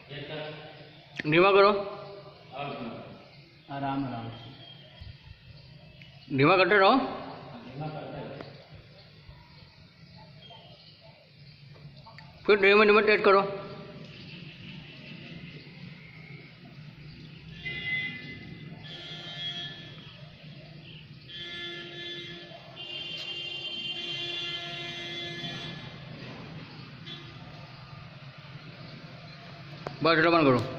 धीमा करो, आराम आराम धीमा करते रहो। फिर धीमे धीमे तेज करो। बस बंद करो।